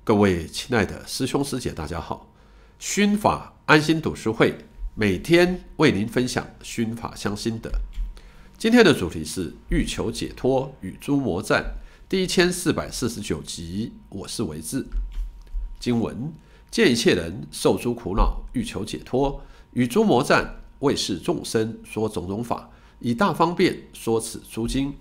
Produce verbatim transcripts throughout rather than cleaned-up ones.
各位亲爱的师兄师姐，大家好！熏法安心读书会每天为您分享熏法相心得。今天的主题是欲求解脱与诸魔战第一千四百四十九集，我是为智。经文：见一切人受诸苦恼，欲求解脱，与诸魔战，为是众生说种种法，以大方便说此诸经。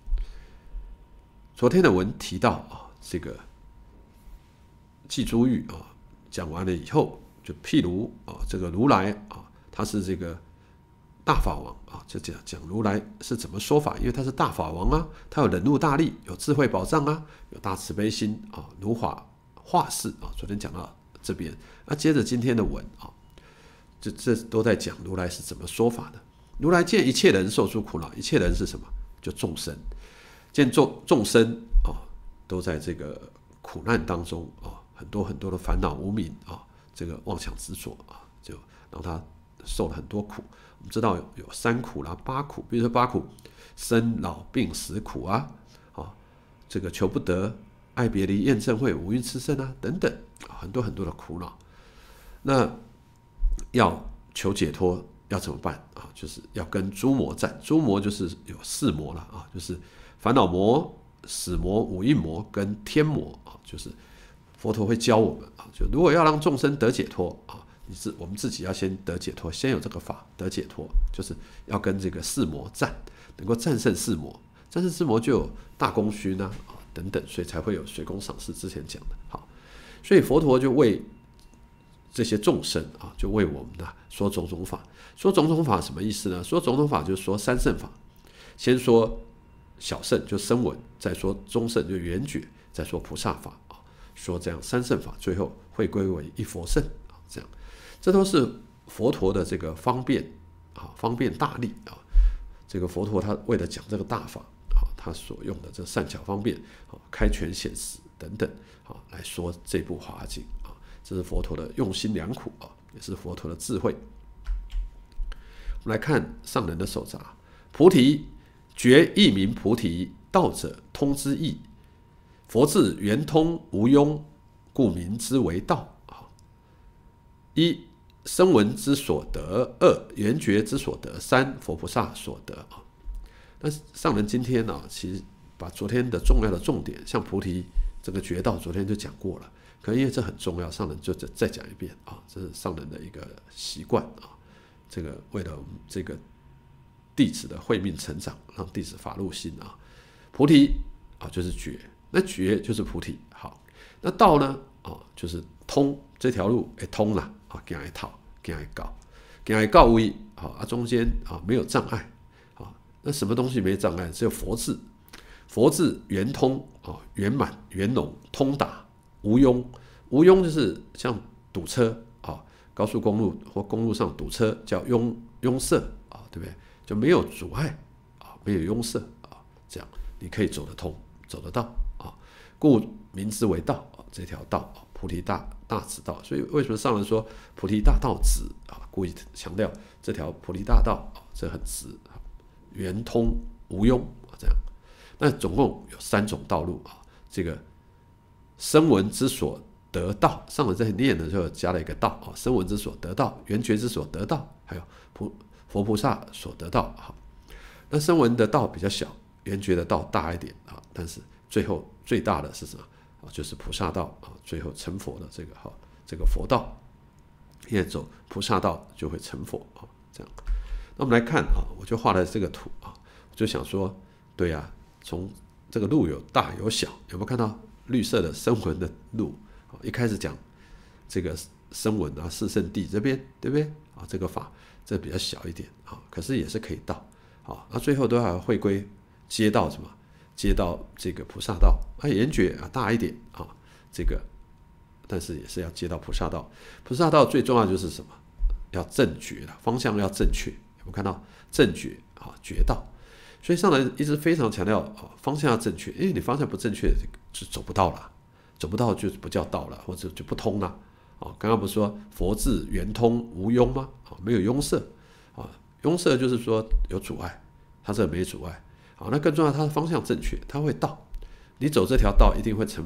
昨天的文提到啊，这个祭诸欲啊，讲完了以后，就譬如啊，这个如来啊，他是这个大法王啊，就讲讲如来是怎么说法，因为他是大法王啊，他有忍辱大力，有智慧宝藏啊，有大慈悲心啊，如法化世啊。昨天讲到这边，那接着今天的文啊，这这都在讲如来是怎么说法的。如来见一切人受诸苦恼，一切人是什么？就众生，见众众生啊，都在这个苦难当中啊。很多很多的烦恼无明啊，这个妄想执着啊，就让他受了很多苦。我们知道 有, 有三苦啦，八苦，比如说八苦，生老病死苦啊，啊，这个求不得、爱别离、厌憎会、五蕴炽盛啊，等等，啊，很多很多的苦恼。那要求解脱，要怎么办啊？就是要跟诸魔战。诸魔就是有四魔了啊，就是烦恼魔、死魔、五蕴魔跟天魔啊，就是佛陀会教我们啊，就如果要让众生得解脱啊，你是我们自己要先得解脱，先有这个法得解脱，就是要跟这个四魔战，能够战胜四魔，战胜四魔就有大功勋啊啊等等，所以才会有水功赏识之前讲的。好，所以佛陀就为这些众生啊，就为我们啊说种种法。说种种法什么意思呢？说种种法就是说三圣法，先说小圣就声闻，再说中圣就缘觉，再说菩萨法。说这样三圣法，最后会归为一佛圣啊，这样，这都是佛陀的这个方便啊，方便大力啊。这个佛陀他为了讲这个大法啊，他所用的这善巧方便啊，开权显实等等啊，来说这部《华严经》啊，这是佛陀的用心良苦啊，也是佛陀的智慧。我们来看上人的手札：菩提觉亦名菩提，道者通之意。佛智圆通无庸，故名之为道。一、声闻之所得；二、缘觉之所得；三、佛菩萨所得。那上人今天呢，其实把昨天的重要的重点，像菩提这个觉道，昨天就讲过了。可能因为这很重要，上人就再讲一遍啊，这是上人的一个习惯啊。这个为了我们这个弟子的慧命成长，让弟子发入心啊。菩提啊，就是觉。那觉就是菩提，好，那道呢？哦，就是通这条路，哎，通了啊，行一套，行一告，行一告位，好啊，中间啊没有障碍，啊，那什么东西没障碍？只有佛智，佛智圆通啊，圆满、圆融、通达、无庸，无庸就是像堵车啊，高速公路或公路上堵车叫拥拥塞啊，对不对？就没有阻碍啊，没有拥塞啊，这样你可以走得通，走得到。故名之为道，这条道菩提大大直道。所以为什么上人说菩提大道直啊？故意强调这条菩提大道，这很直，圆通无庸这样。那总共有三种道路啊。这个声闻之所得道，上人在念的时候加了一个道啊，声闻之所得道，缘觉之所得道，还有佛菩萨所得道。好，那声闻的道比较小，缘觉的道大一点啊，但是最后最大的是什么？就是菩萨道啊，最后成佛的这个哈，这个佛道，因为走菩萨道就会成佛啊，这样。那我们来看啊，我就画了这个图啊，我就想说，对啊，从这个路有大有小，有没有看到绿色的声闻的路？一开始讲这个声闻啊，四圣谛这边，对不对啊？这个法这比较小一点啊，可是也是可以到啊，那最后都要回归接到什么？接到这个菩萨道，啊，缘觉啊大一点啊，这个，但是也是要接到菩萨道。菩萨道最重要就是什么？要正觉了，方向要正确。有没有看到正觉啊？觉道。所以上人一直非常强调啊，方向要正确，因为你方向不正确就走不到了，走不到就不叫道了，或者就不通了。啊，刚刚不是说佛智圆通无庸吗？啊，没有拥塞啊，拥塞就是说有阻碍，它这没阻碍。好，那更重要，它的方向正确，它会到。你走这条道一定会成佛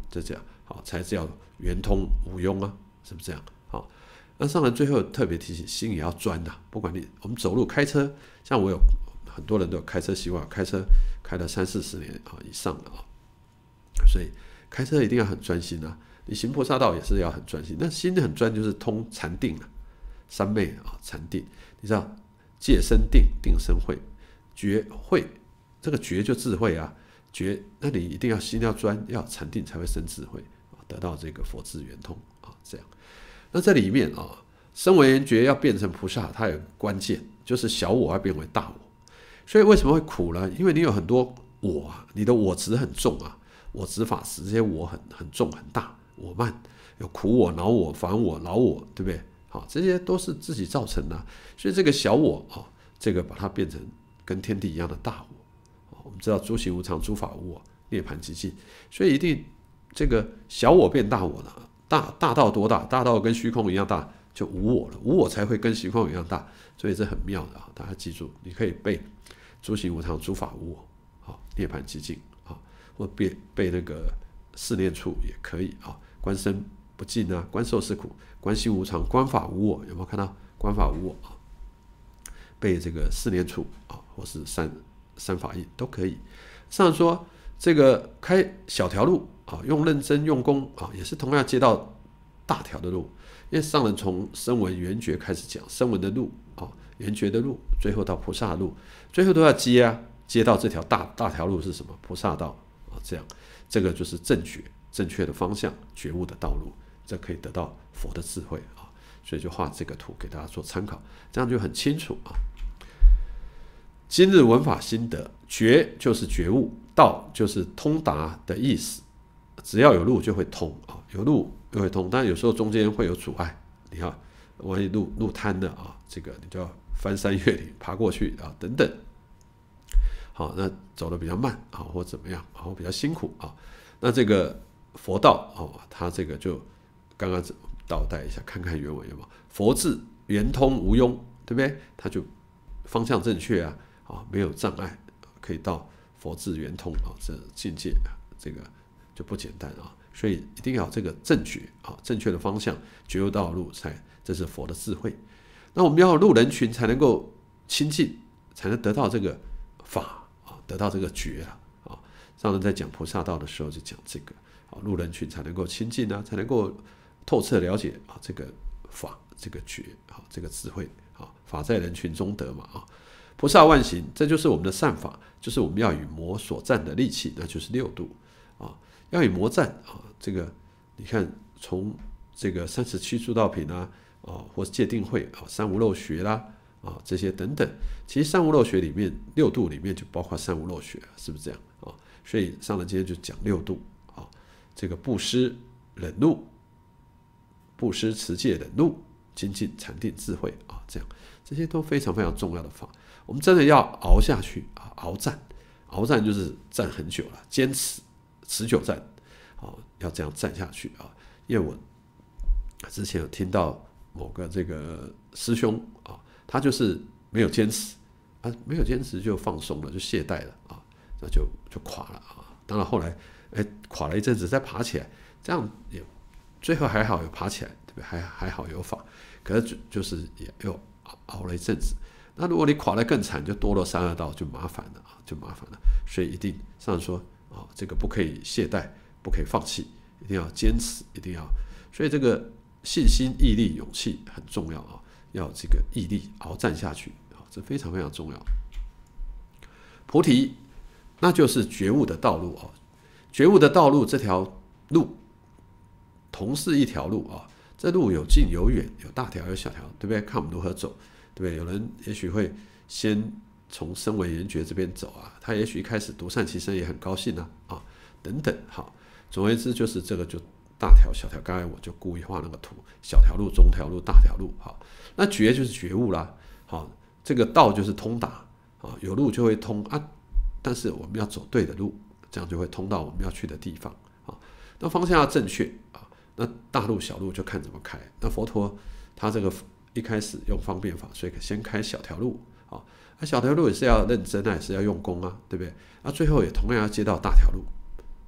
就这样，好，才叫圆通无庸啊，是不是这样？好，那上人最后特别提醒，心也要专呐、啊，不管你我们走路开车，像我有很多人都有开车习惯，开车开了三四十年啊以上的啊，所以开车一定要很专心啊。你行菩萨道也是要很专心，那心很专就是通禅定啊，三昧啊，禅定，你知道戒生定，定生慧，觉慧，这个觉就智慧啊，觉，那你一定要心要专，要禅定才会生智慧啊，得到这个佛智圆通啊，这样。那这里面啊，声闻缘觉要变成菩萨，它有个关键，就是小我要变为大我。所以为什么会苦呢？因为你有很多我啊，你的我执很重啊，我执法执这些我很很重很大。我慢，有苦我、恼我、烦我、恼我，对不对？好，这些都是自己造成的，所以这个小我啊，这个把它变成跟天地一样的大我。我们知道诸行无常，诸法无我，涅槃寂静，所以一定这个小我变大我了，大大到多大？大到跟虚空一样大，就无我了，无我才会跟虚空一样大，所以这很妙的啊！大家记住，你可以背诸行无常，诸法无我，好，涅槃寂静啊，或背背那个四念处也可以啊。观身不净啊，观受是苦，观心无常，观法无我，有没有看到？观法无我啊，背这个四念处啊，或是三三法印都可以。上人说，这个开小条路啊，用认真用功啊，也是同样接到大条的路。因为上人从声闻缘觉开始讲，声闻的路啊，缘觉的路，最后到菩萨的路，最后都要接啊，接到这条大大条路是什么？菩萨道啊，这样，这个就是正觉。正确的方向，觉悟的道路，这可以得到佛的智慧啊！所以就画这个图给大家做参考，这样就很清楚啊。今日闻法心得，觉就是觉悟，道就是通达的意思。只要有路就会通啊，有路就会通，但有时候中间会有阻碍。你看，万一路路瘫了啊，这个你就要翻山越岭爬过去啊，等等。好，那走得比较慢啊，或怎么样，或比较辛苦啊，那这个。佛道哦，它这个就刚刚倒带一下，看看原文有没有佛智圆通无庸，对不对？它就方向正确啊，啊没有障碍，可以到佛智圆通啊，这境界这个就不简单啊，所以一定要这个正觉啊，正确的方向，觉悟道路才这是佛的智慧。那我们要入人群才能够亲近，才能得到这个法啊，得到这个觉啊啊。上人在讲菩萨道的时候就讲这个。入人群才能够亲近啊，才能够透彻了解啊这个法，这个觉啊，这个智慧啊，法在人群中得嘛啊。菩萨万行，这就是我们的善法，就是我们要与魔所战的利器，那就是六度啊。要与魔战啊，这个你看从这个三十七诸道品啊啊，或是戒定慧啊，三无漏学啦啊这些等等，其实三无漏学里面六度里面就包括三无漏学，是不是这样啊？所以上人今天就讲六度。这个布施、忍怒、布施、持戒、忍怒、精进、禅定、智慧啊，这样这些都非常非常重要的法。我们真的要熬下去啊，鏖战，鏖战就是战很久了，坚持、持久战啊，要这样战下去啊。因为我之前有听到某个这个师兄啊，他就是没有坚持啊，没有坚持就放松了，就懈怠了啊，那就就垮了啊。当然后来。哎，垮了一阵子再爬起来，这样也最后还好有爬起来，对不对？还还好有法，可是就就是也又熬了一阵子。那如果你垮得更惨，就堕落三恶道，就麻烦了啊，就麻烦了。所以一定上人说啊，这个不可以懈怠，不可以放弃，一定要坚持，一定要。所以这个信心、毅力、勇气很重要啊，要这个毅力鏖战下去啊，这非常非常重要。菩提，那就是觉悟的道路啊。觉悟的道路，这条路同是一条路啊，这路有近有远，有大条有小条，对不对？看我们如何走，对不对？有人也许会先从声闻缘觉这边走啊，他也许一开始独善其身也很高兴啊，啊等等，好，总而言之就是这个就大条小条，刚才我就故意画那个图，小条路、中条路、大条路，好，那觉就是觉悟啦，好，这个道就是通达啊，有路就会通啊，但是我们要走对的路。这样就会通到我们要去的地方啊。那方向要正确啊。那大路小路就看怎么开。那佛陀他这个一开始用方便法，所以先开小条路啊。那小条路也是要认真啊，也是要用功啊，对不对？那最后也同样要接到大条路啊。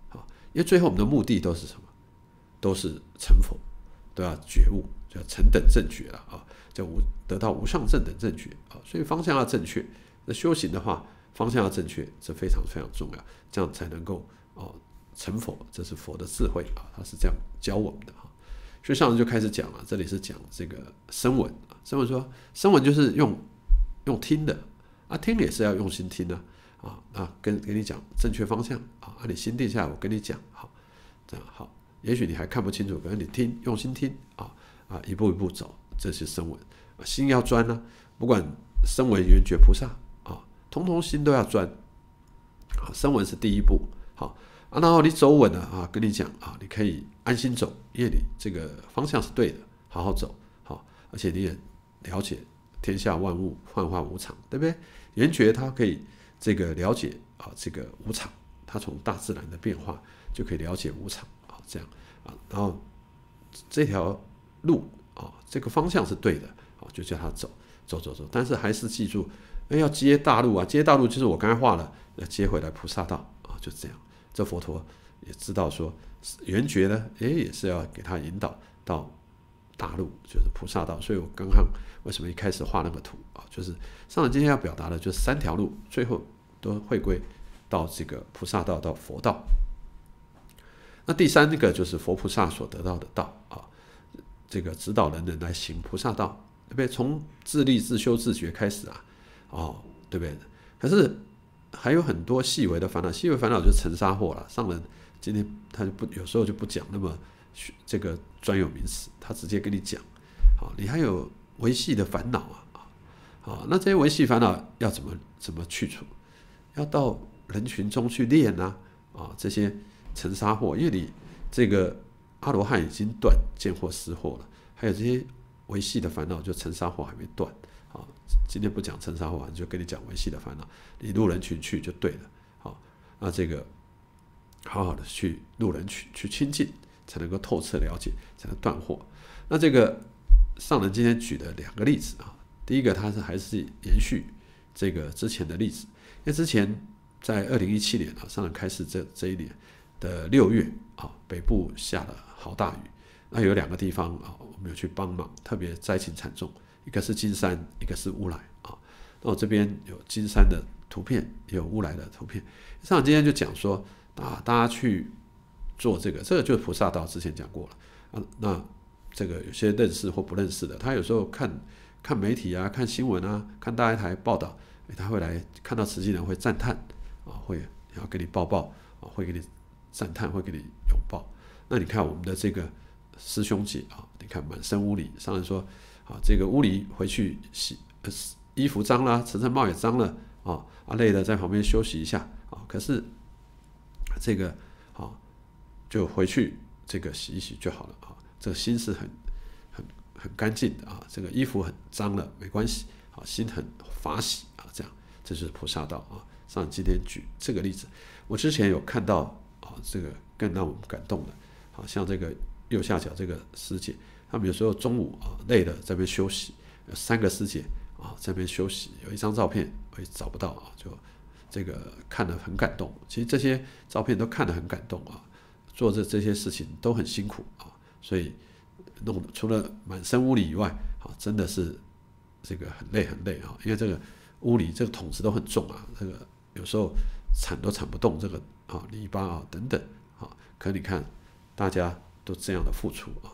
因为最后我们的目的都是什么？都是成佛，都要觉悟，叫成等正觉了啊，叫无得到无上正等正觉啊。所以方向要正确，那修行的话，方向要正确，这非常非常重要，这样才能够哦成佛。这是佛的智慧啊，他是这样教我们的啊。所以上人就开始讲了，这里是讲这个声闻啊，声闻说声闻就是用用听的啊，听也是要用心听的啊啊，跟跟你讲正确方向啊，啊你心定下来，我跟你讲好，这样好。也许你还看不清楚，可是你听，用心听啊啊，一步一步走，这是声闻。心要专呢、啊，不管声闻、缘觉、菩萨啊，通通心都要专。啊，声闻是第一步，好啊，然后你走稳了啊，跟你讲啊，你可以安心走，因为你这个方向是对的，好好走，好，而且你也了解天下万物幻化无常，对不对？缘觉它可以这个了解啊，这个无常，它从大自然的变化就可以了解无常。这样啊，然后这条路啊，这个方向是对的啊，就叫他走走走走。但是还是记住，要接大路啊，接大路就是我刚才画了，要接回来菩萨道啊，就这样。这佛陀也知道说，缘觉呢，哎，也是要给他引导到大路，就是菩萨道。所以我刚刚为什么一开始画那个图啊，就是上人今天要表达的，就是三条路，最后都回归到这个菩萨道，到佛道。那第三个就是佛菩萨所得到的道啊，这个指导人人来行菩萨道，对不对？从自立、自修、自觉开始啊，哦，对不对？可是还有很多细微的烦恼，细微烦恼就是尘沙惑了。上人今天他就不有时候就不讲那么这个专有名词，他直接跟你讲，好，你还有微细的烦恼啊，好，那这些微细烦恼要怎么怎么去除？要到人群中去练啊，啊，这些。尘沙惑，因为你这个阿罗汉已经断见惑思惑了，还有这些微细的烦恼，就尘沙惑还没断。好，今天不讲尘沙惑，就跟你讲微细的烦恼，你入人群去就对了。好，那这个好好的去入人群去亲近，才能够透彻了解，才能断惑。那这个上人今天举的两个例子啊，第一个他是还是延续这个之前的例子，因为之前在二零一七年啊，上人开始这这一年。的六月啊，北部下了好大雨，那有两个地方啊，我们有去帮忙，特别灾情惨重，一个是金山，一个是乌来啊。那我这边有金山的图片，也有乌来的图片。上长今天就讲说啊，大家去做这个，这个就是菩萨道，之前讲过了啊。那这个有些认识或不认识的，他有时候看看媒体啊，看新闻啊，看大台报道，他会来看到慈济人会赞叹啊，会要给你抱抱啊，会给你。赞叹，会给你拥抱。那你看我们的这个师兄姐啊，你看满身污泥，上人说啊，这个污泥回去洗、呃、衣服脏了，陈尘帽也脏了啊，啊累了在旁边休息一下啊。可是这个啊，就回去这个洗一洗就好了啊。这个心是很很很干净的啊，这个衣服很脏了没关系啊，心很法喜啊，这样这就是菩萨道啊。上人今天举这个例子，我之前有看到。这个更让我们感动的，好像这个右下角这个师姐，他们有时候中午啊累了在那边休息，有三个师姐啊在那边休息，有一张照片我也找不到啊，就这个看得很感动。其实这些照片都看得很感动啊，做这这些事情都很辛苦啊，所以弄除了满身污泥以外，啊真的是这个很累很累啊，因为这个污泥这个桶子都很重啊，这个有时候铲都铲不动这个。啊，泥巴啊，等等啊，可你看，大家都这样的付出啊。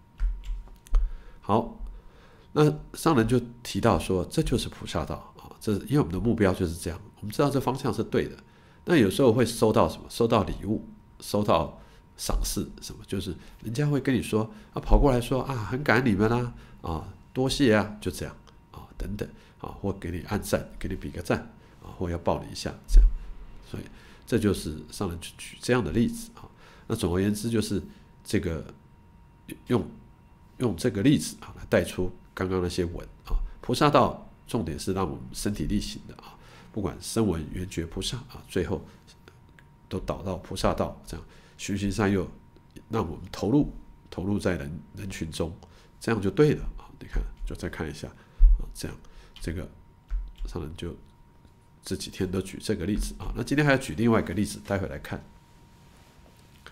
好，那上人就提到说，这就是菩萨道啊，这因为我们的目标就是这样，我们知道这方向是对的。那有时候会收到什么？收到礼物，收到赏识，什么？就是人家会跟你说啊，跑过来说啊，很感恩你们啊，啊，多谢啊，就这样啊，等等啊，或给你按赞，给你比个赞啊，或要抱你一下，这样，所以。这就是上人举这样的例子啊。那总而言之，就是这个用用这个例子啊来带出刚刚那些文啊。菩萨道重点是让我们身体力行的啊，不管声闻缘觉菩萨啊，最后都导到菩萨道，这样循循善诱，让我们投入投入在人人群中，这样就对了啊。你看，就再看一下啊，这样这个上人就。这几天都举这个例子啊，那今天还要举另外一个例子，待会来看。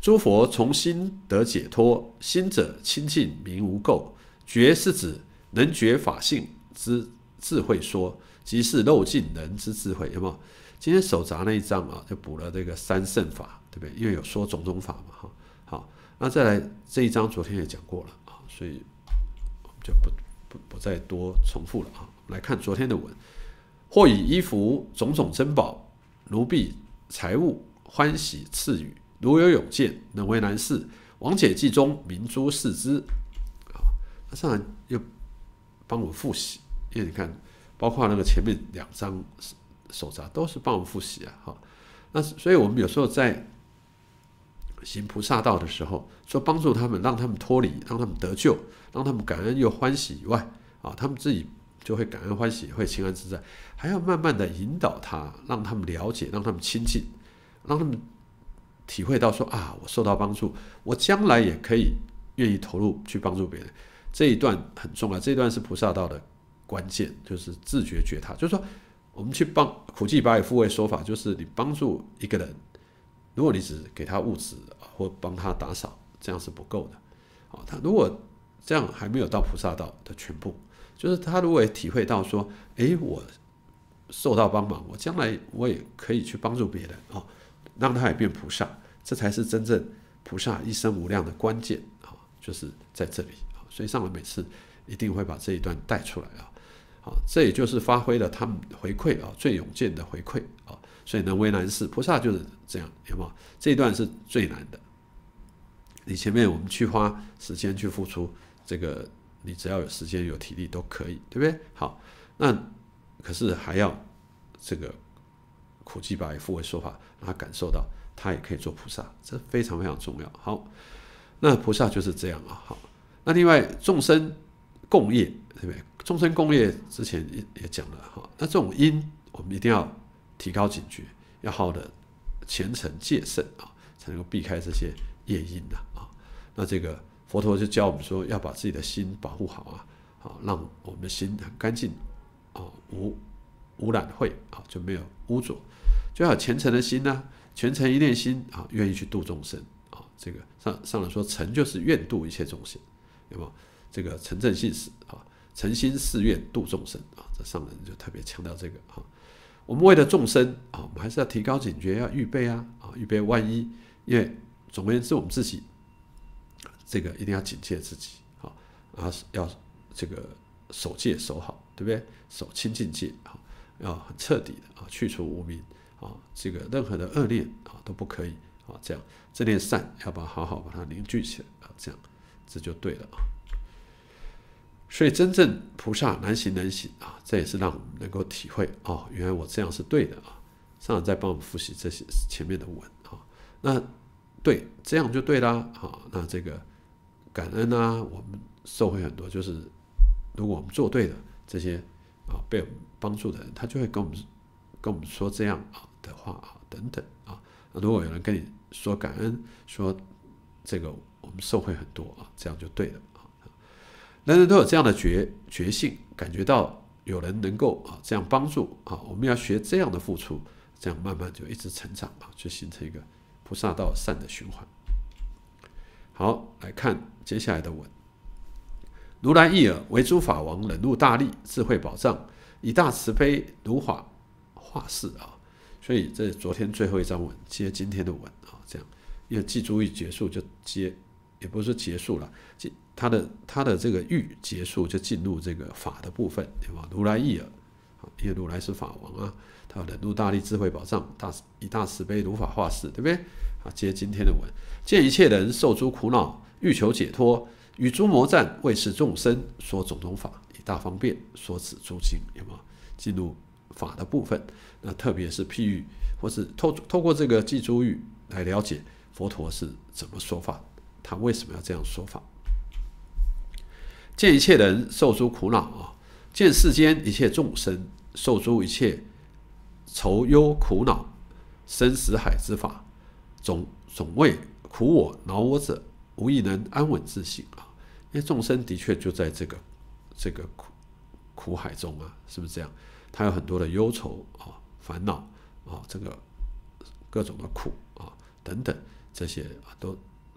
诸佛从心得解脱，心者清净名无垢。觉是指能觉法性之智慧说，即是漏尽人之智慧。有没有？今天手札那一章啊，就补了这个三圣法，对不对？因为有说种种法嘛，哈。好，那再来这一章，昨天也讲过了啊，所以我们就不不不再多重复了啊。来看昨天的文，或以衣服种种珍宝、奴婢财物欢喜赐予，如有永见，能为难事。王解记中明诸视之。那上来又帮我复习，因为你看，包括那个前面两章手札都是帮我们复习啊。好，那所以我们有时候在行菩萨道的时候，说帮助他们，让他们脱离，让他们得救，让他们感恩又欢喜以外，啊，他们自己就会感恩欢喜，会清安自在，还要慢慢的引导他，让他们了解，让他们亲近，让他们体会到说啊，我受到帮助，我将来也可以愿意投入去帮助别人。这一段很重要，这一段是菩萨道的关键，就是自觉觉他。就是说，我们去帮苦济拔以复位说法，就是你帮助一个人，如果你只给他物质或帮他打扫，这样是不够的。好，他如果这样还没有到菩萨道的全部，就是他如果也体会到说，哎，我受到帮忙，我将来我也可以去帮助别人啊，让他也变菩萨，这才是真正菩萨一生无量的关键啊，就是在这里。所以上人每次一定会把这一段带出来啊，好，这也就是发挥了他们回馈啊，最勇健的回馈啊，所以能为难事，菩萨就是这样，有没有？这一段是最难的，你前面我们去花时间去付出，这个你只要有时间有体力都可以，对不对？好，那可是还要这个苦济拔以复位说法，让他感受到他也可以做菩萨，这非常非常重要。好，那菩萨就是这样啊，好。那另外众生共业，对不对？众生共业之前也讲了哈，那这种因我们一定要提高警觉，要好的虔诚戒慎啊，才能够避开这些业因的啊。那这个佛陀就教我们说，要把自己的心保护好啊，好让我们的心很干净啊，无无染秽啊，就没有污浊，就要有虔诚的心呢、啊，虔诚一念心啊，愿意去度众生啊。这个上上来说，诚就是愿度一切众生。有没有这个诚正信实啊？诚心誓愿度众生啊！这上人就特别强调这个啊。我们为了众生啊，我们还是要提高警觉，要预备啊啊，预备万一。因为总而言之，我们自己这个一定要警戒自己啊，啊，要这个守戒守好，对不对？守清净戒啊，要很彻底的啊，去除无明啊，这个任何的恶念啊都不可以啊。这样这念善要把它好好把它凝聚起来啊，这样。这就对了啊，所以真正菩萨难行能行啊，这也是让我们能够体会哦，原来我这样是对的啊。上人在帮我们复习这些前面的文啊，那对这样就对啦啊。那这个感恩啊，我们受惠很多，就是如果我们做对了，这些啊被我们帮助的人，他就会跟我们跟我们说这样啊的话啊等等啊。如果有人跟你说感恩，说这个。我们受惠很多啊，这样就对了啊。人人都有这样的觉觉性，感觉到有人能够啊这样帮助啊，我们要学这样的付出，这样慢慢就一直成长啊，就形成一个菩萨道善的循环。好，来看接下来的文：如来意耳，为诸法王忍辱大力，智慧宝藏，以大慈悲如法化世啊。所以这昨天最后一章文接今天的文啊，这样，因为记诸欲结束就接。也不是结束了，他的他的这个欲结束就进入这个法的部分，对吧？如来意耳，因为如来是法王啊，他忍辱大力，智慧宝藏，大以大慈悲如法化世，对不对？啊，接今天的文，见一切人受诸苦恼，欲求解脱，与诸魔战，为是众生，说种种法，以大方便说此诸经，有没有进入法的部分？那特别是譬喻，或是透透过这个记诸欲来了解佛陀是怎么说法。他为什么要这样说法？见一切人受诸苦恼啊，见世间一切众生受诸一切愁忧苦恼、生死海之法，总总为苦我恼我者，无一能安稳自省啊。因为众生的确就在这个这个苦苦海中啊，是不是这样？他有很多的忧愁啊、烦恼啊，这个各种的苦啊等等。这些啊都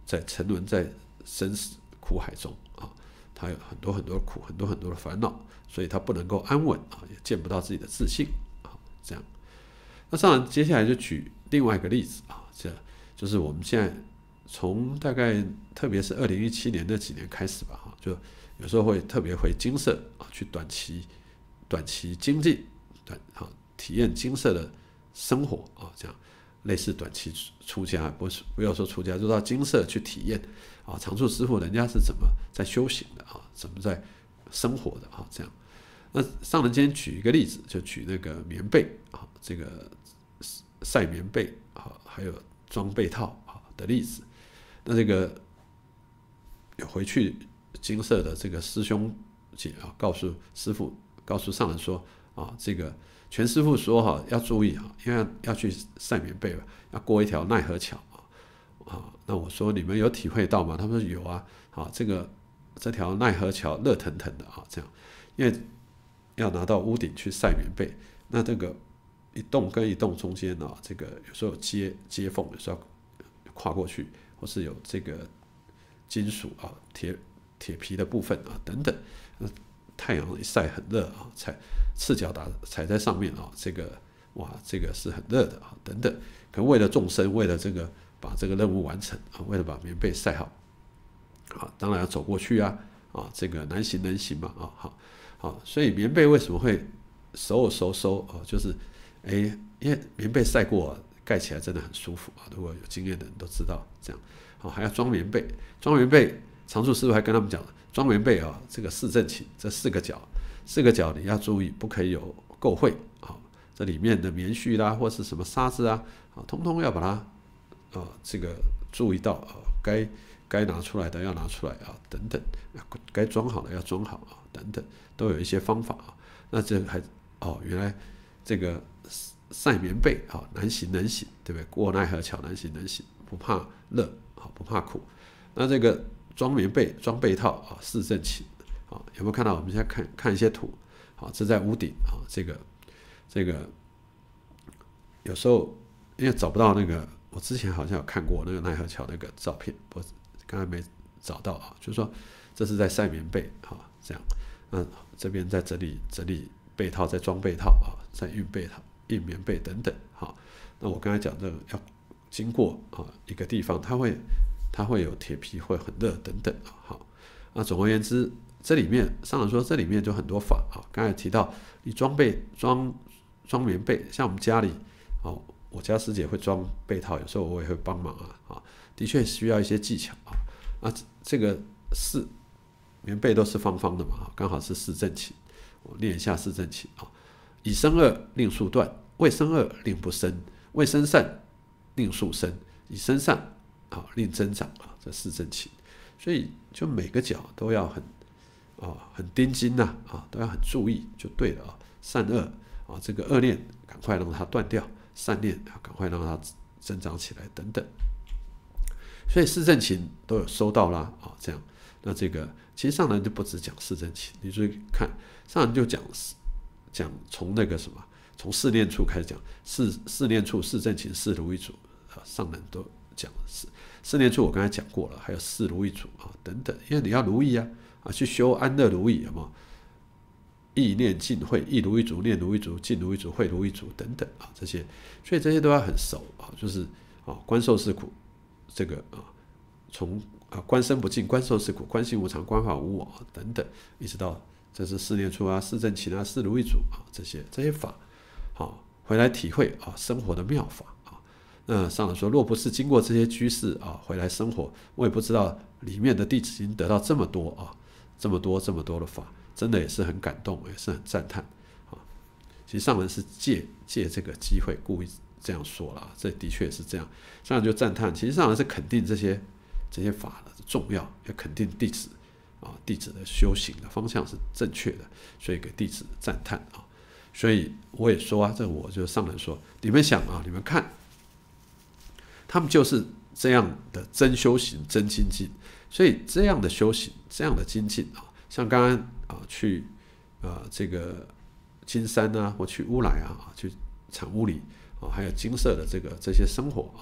在沉沦在生死苦海中啊，他有很多很多的苦，很多很多的烦恼，所以他不能够安稳啊，也见不到自己的自信啊，这样。那当然，接下来就举另外一个例子啊，这就是我们现在从大概特别是二零一七年那几年开始吧，哈，就有时候会特别回金色啊，去短期短期经济短啊体验金色的生活啊，这样类似短期出家，不是不要说出家，就到金色去体验啊。常住师父人家是怎么在修行的啊，怎么在生活的啊，这样。那上人今天举一个例子，就举那个棉被啊，这个晒棉被啊，还有装被套啊的例子。那这个有回去金色的这个师兄姐啊，告诉师父，告诉上人说啊，这个全师父说哈、啊、要注意啊，因为要去晒棉被了，要过一条奈何桥啊啊。那我说你们有体会到吗？他们说有啊，啊这个这条奈何桥热腾腾的啊，这样，因为要拿到屋顶去晒棉被，那这个一栋跟一栋中间啊，这个有时候有接接缝，有时候要跨过去，或是有这个金属啊、铁铁皮的部分啊等等，太阳一晒很热啊，踩赤脚打踩在上面啊，这个哇，这个是很热的啊，等等。可能为了众生，为了这个把这个任务完成啊，为了把棉被晒好啊，当然要走过去啊啊，这个难行能行嘛啊，好。好，所以棉被为什么会收而收收啊？就是，哎，因为棉被晒过，盖起来真的很舒服啊。如果有经验的人都知道这样。好，还要装棉被，装棉被，常住师傅还跟他们讲，装棉被啊，这个四正寝，这四个角，四个角你要注意，不可以有垢秽啊。这里面的棉絮啦，或是什么沙子啊，啊，通通要把它啊，这个注意到啊，该该拿出来的要拿出来啊，等等，该装好的要装好啊，等等。都有一些方法啊，那这还哦，原来这个晒棉被啊，难行能行，对不对？过奈何桥难行能行，不怕热啊，不怕苦。那这个装棉被、装被套啊，四正寝啊，有没有看到？我们现在看看一些图啊，这在屋顶啊，这个这个有时候因为找不到那个，我之前好像有看过那个奈何桥那个照片，我刚才没找到啊，就是说这是在晒棉被啊，这样。那这边在整理整理被套，在装被套啊，在熨被套、熨棉被等等。好，那我刚才讲这个要经过啊一个地方，它会它会有铁皮，会很热等等啊。好，那总而言之，这里面上人说这里面就很多法啊。刚才提到你装被装装棉被，像我们家里哦，我家师姐会装被套，有时候我也会帮忙啊啊，的确需要一些技巧啊。啊，这个是。棉被都是方方的嘛，刚好是四正寝。我念一下四正寝啊：以生恶令数断，未生恶令不生，未生善令数生，以生善啊令增长啊。这四正寝，所以就每个角都要很啊很盯紧呐啊，都要很注意就对了啊。善恶啊，这个恶念赶快让它断掉，善念啊赶快让它增长起来等等。所以四正寝都有收到啦啊，这样。那这个其实上人就不只讲四正寝，你注意看，上人就讲讲从那个什么，从四念处开始讲，四四念处、四正寝、四如意足啊，上人都讲四四念处，我刚才讲过了，还有四如意足啊等等，因为你要如意啊啊，去修安乐如意，有没有？意念尽慧，意如意足，念如意足，尽如意足，慧如意足等等啊，这些，所以这些都要很熟啊，就是啊，观受是苦，这个啊，从啊，观身不净，观受是苦，观性无常，观法无我等等，一直到这是四念处啊、四正寝啊、四如意足啊这些这些法，好回来体会啊生活的妙法啊。那上人说，若不是经过这些居士啊回来生活，我也不知道里面的弟子已经得到这么多啊，这么多这么多的法，真的也是很感动，也是很赞叹啊。其实上人是借借这个机会故意这样说啦，这的确是这样。上人就赞叹，其实上人是肯定这些。这些法的重要，要肯定弟子啊，弟子的修行的方向是正确的，所以给弟子赞叹啊。所以我也说啊，这我就上人说，你们想啊，你们看，他们就是这样的真修行、真精进。所以这样的修行、这样的精进啊，像刚刚啊去啊这个金山啊，或去乌来啊，去产屋里啊，还有金色的这个这些生活啊。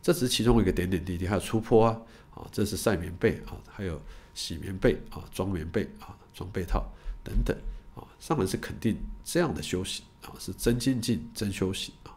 这只是其中一个点点滴滴，还有出坡啊，啊，这是晒棉被啊，还有洗棉被啊，装棉被啊，装被套等等啊。上人是肯定这样的修行啊，是真精进、真修行啊。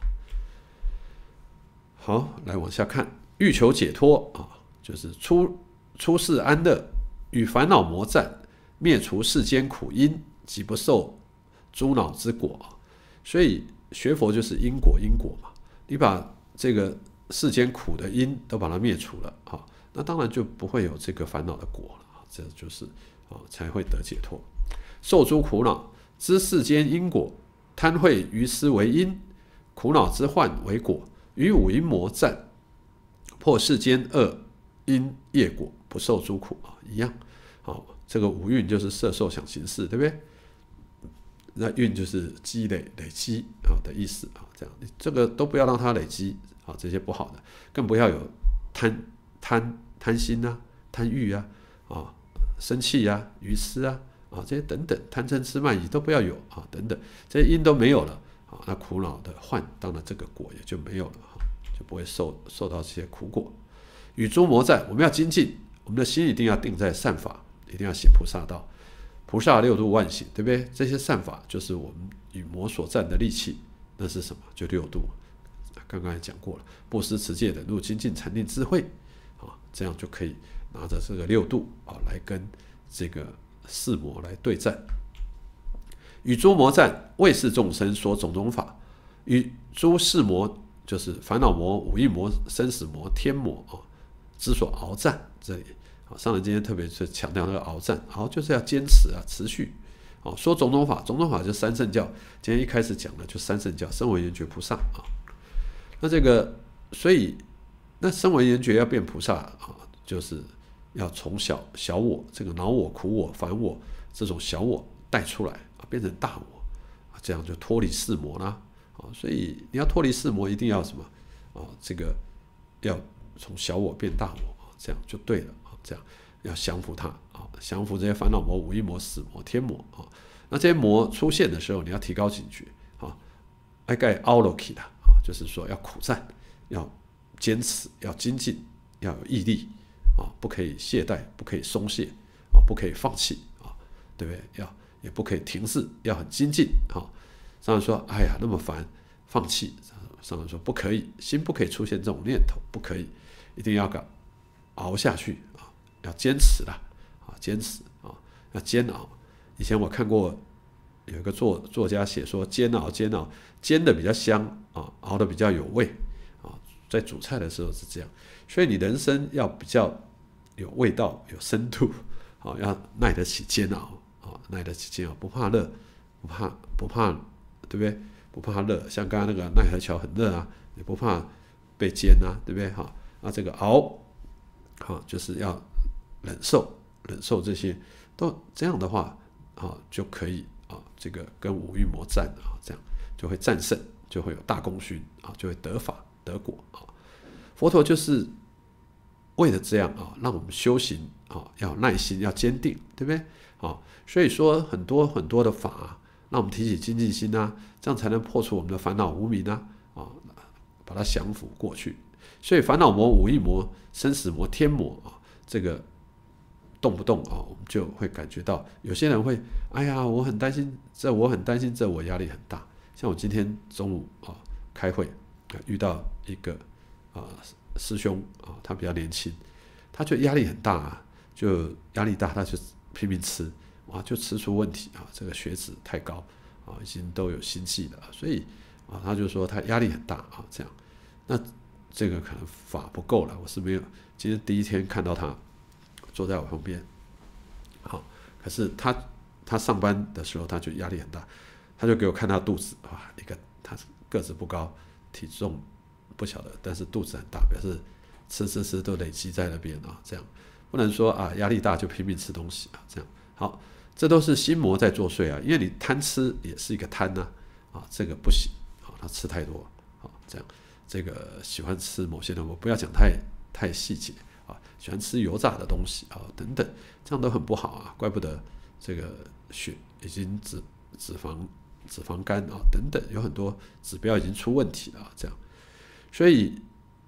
好，来往下看，欲求解脱啊，就是出出世安乐，与烦恼魔战，灭除世间苦因，即不受诸恼之果。所以学佛就是因果，因果嘛，你把这个世间苦的因都把它灭除了啊，那当然就不会有这个烦恼的果了，这就是啊才会得解脱。受诸苦恼，知世间因果，贪恚愚思为因，苦恼之患为果，与五阴魔战，破世间恶因业果，不受诸苦啊，一样。好，这个五蕴就是色受想行识，对不对？那蕴就是积累、累积啊的意思啊，这样你这个都不要让它累积啊，这些不好的，更不要有贪贪贪心啊、贪欲啊、啊生气啊、愚痴啊啊这些等等，贪嗔痴慢疑都不要有啊，等等，这些因都没有了啊，那苦恼的患，当然这个果也就没有了哈，就不会受受到这些苦果。与诸魔战，我们要精进，我们的心一定要定在善法，一定要行菩萨道。菩萨六度万行，对不对？这些善法就是我们与魔所战的利器。那是什么？就六度。刚刚也讲过了，布施、持戒、忍辱、精进、禅定、智慧，啊，这样就可以拿着这个六度啊来跟这个四魔来对战。与诸魔战，为是众生说种种法。与诸四魔，就是烦恼魔、五蕴魔、生死魔、天魔啊，之所鏖战。这里。上人今天特别是强调那个鏖战，好，就是要坚持啊，持续。哦，说种种法，种种法就是三圣教。今天一开始讲的就三圣教，声闻缘觉菩萨啊。那这个，所以那声闻缘觉要变菩萨啊，就是要从小小我这个恼我、苦我、烦我这种小我带出来啊，变成大我啊，这样就脱离四魔啦。啊，所以你要脱离四魔，一定要什么啊？这个要从小我变大我啊，这样就对了。这样要降服它啊，降服这些烦恼魔、五阴魔、死魔、天魔啊。那这些魔出现的时候，你要提高警觉啊，爱盖凹落去的啊，就是说要苦战，要坚持，要精进，要有毅力啊，不可以懈怠，不可以松懈啊，不可以放弃啊，对不对？要也不可以停滞，要很精进啊。上人说：“哎呀，那么烦，放弃。”上人说：“不可以，心不可以出现这种念头，不可以，一定要搞熬下去。”要坚持啦，啊，坚持啊，要煎熬。以前我看过有一个作作家写说，煎熬煎熬，煎的比较香啊，熬的比较有味啊。在煮菜的时候是这样，所以你人生要比较有味道、有深度啊，要耐得起煎熬啊，耐得起煎熬，不怕热，不怕不怕，对不对？不怕热，像刚刚那个奈何桥很热啊，也不怕被煎啊，对不对？哈，那这个熬，好，就是要。忍受，忍受这些，都这样的话啊，就可以啊，这个跟五蕴魔战啊，这样就会战胜，就会有大功勋啊，就会得法得果啊。佛陀就是为了这样啊，让我们修行啊，要耐心，要坚定，对不对？啊，所以说很多很多的法、啊，让我们提起精进心啊，这样才能破除我们的烦恼无明啊，啊，把它降服过去。所以烦恼魔、五蕴魔、生死魔、天魔啊，这个。动不动啊，我们就会感觉到有些人会，哎呀，我很担心这，我很担心这，我压力很大。像我今天中午啊开会，遇到一个啊师兄啊，他比较年轻，他就压力很大啊，就压力大，他就拼命吃，哇，就吃出问题啊，这个血脂太高啊，已经都有心悸了，所以啊，他就说他压力很大啊，这样，那这个可能法不够了，我是没有，今天第一天看到他。坐在我旁边，好，可是他他上班的时候他就压力很大，他就给我看他肚子，哇，一个他个子不高，体重不晓得，但是肚子很大，表示吃吃吃都累积在那边啊，这样不能说啊压力大就拼命吃东西啊，这样好，这都是心魔在作祟啊，因为你贪吃也是一个贪呐，啊，这个不行，啊，他吃太多，啊，这样这个喜欢吃某些东西，我不要讲太太细节。啊，喜欢吃油炸的东西啊，等等，这样都很不好啊，怪不得这个血已经脂脂肪脂肪肝啊等等，有很多指标已经出问题了、啊，这样，所以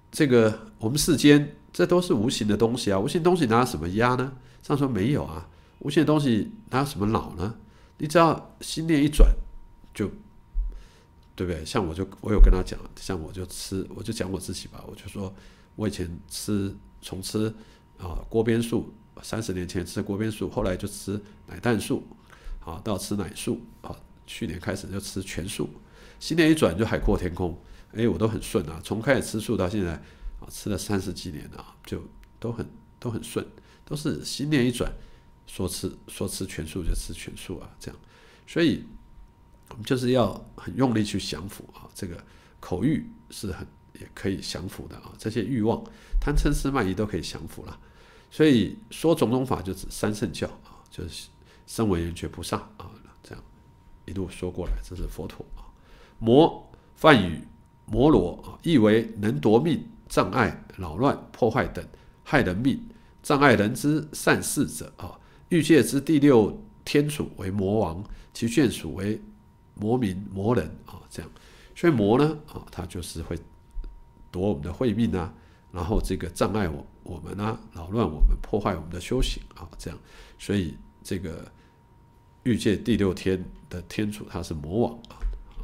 这个我们世间这都是无形的东西啊，无形东西哪有什么压呢？上说没有啊，无形的东西哪有什么脑呢？你只要心念一转，就对不对？像我就我有跟他讲，像我就吃，我就讲我自己吧，我就说我以前吃从吃啊锅边素，三十年前吃锅边素，后来就吃奶蛋素，啊到吃奶素，啊去年开始就吃全素，心念一转就海阔天空，哎我都很顺啊，从开始吃素到现在啊吃了三十几年啊，就都很都很顺，都是心念一转，说吃说吃全素就吃全素啊，这样，所以。我们就是要很用力去降服啊，这个口欲是很也可以降服的啊，这些欲望、贪嗔痴慢疑都可以降服了。所以说种种法就指三圣教啊，就是声闻缘觉菩萨啊，这样一路说过来，这是佛陀啊。魔梵语摩罗啊，意为能夺命、障碍、扰乱、破坏等害人命、障碍人之善事者啊。欲界之第六天主为魔王，其眷属为魔民、魔人啊，这样，所以魔呢啊，他就是会夺我们的慧命啊，然后这个障碍我我们啊，扰乱我们、破坏我们的修行啊，这样，所以这个欲界第六天的天主他是魔王啊。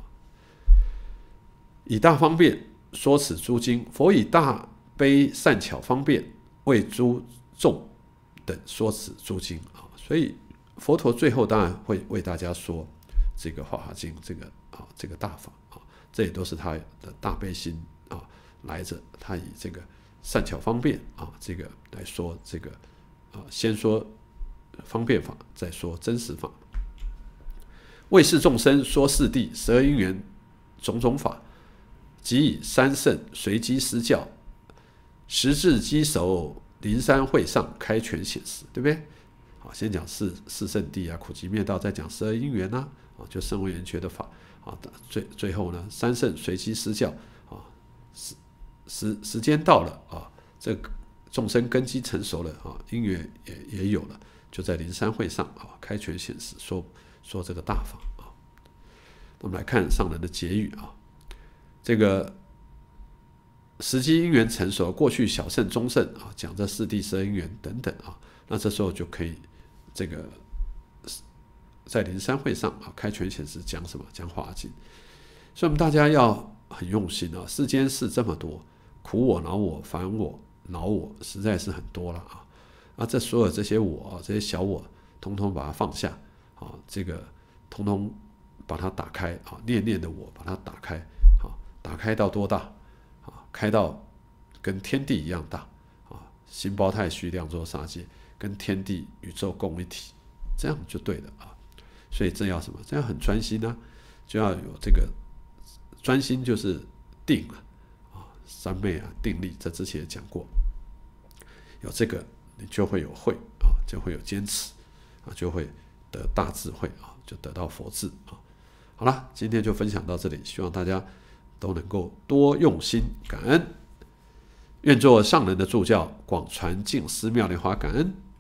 以大方便说此诸经，佛以大悲善巧方便为诸众等说此诸经啊，所以佛陀最后当然会为大家说。这个《法华经》这个啊，这个大法啊，这也都是他的大悲心啊来着。他以这个善巧方便啊，这个来说这个啊，先说方便法，再说真实法。为是众生说四谛、十二因缘种种法，即以三圣随机施教，时至稽首灵山会上开权显示，对不对？好，先讲四四圣谛啊，苦集灭道，再讲十二因缘啊。啊，就声闻缘觉的法啊，最最后呢，三圣随机施教啊，时时时间到了啊，这个众生根基成熟了啊，因缘也也有了，就在灵山会上啊，开权显示说说这个大法啊。我们来看上人的结语啊，这个时机因缘成熟，过去小圣、中圣啊，讲这四谛、十二因缘等等啊，那这时候就可以这个。在灵山会上啊，开权显示讲什么？讲华经。所以我们大家要很用心啊！世间事这么多，苦我、恼我、烦我、恼我，实在是很多了啊！啊，这所有这些我、这些小我，通通把它放下啊！这个通通把它打开啊！念念的我把它打开啊！打开到多大啊？开到跟天地一样大啊！心包太虚，量作杀界，跟天地宇宙共一体，这样就对了啊！所以这要什么？这要很专心啊，就要有这个专心，就是定啊，啊，三昧啊，定力，这之前也讲过，有这个你就会有慧啊，就会有坚持啊，就会得大智慧啊，就得到佛智啊。好了，今天就分享到这里，希望大家都能够多用心感恩，愿做上人的助教，广传净思妙莲华感恩。